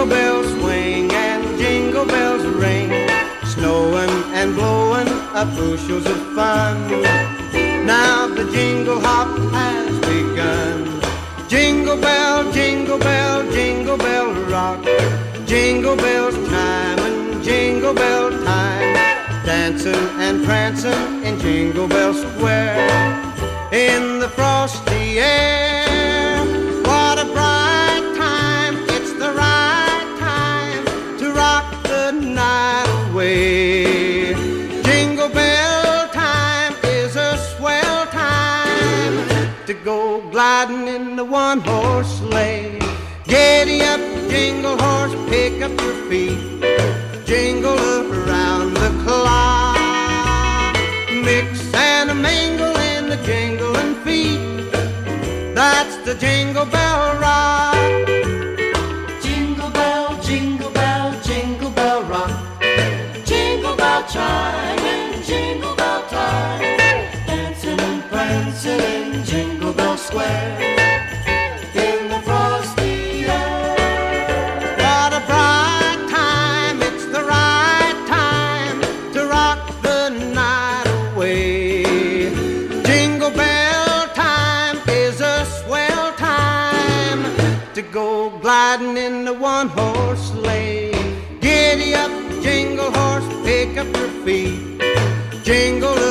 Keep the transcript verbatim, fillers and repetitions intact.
Jingle bells swing and jingle bells ring, snowing and blowing up bushels of fun. Now the jingle hop has begun. Jingle bell, jingle bell, jingle bell rock, jingle bells chime and jingle bell time, dancing and prancing in Jingle Bell Square. In the frosty air, what a bright time, it's the right time to rock the night away. Jingle bell time is a swell time to go gliding in the one-horse sleigh. Giddy up, jingle horse, pick up your feet, jingle around the clock, mix and a mingle in the jingling feet. That's the Jingle Bell Rock. Jingle bell, jingle bell, jingle bell rock, jingle bell chime and jingle bell time, dancing and prancing in Jingle Bell Square. In the frosty air, What a bright time, it's the right time to rock the night away. Jingle bell time is a swell time to go gliding in the one-horse sleigh. Giddy up, jingle horse, pick up your feet, jingle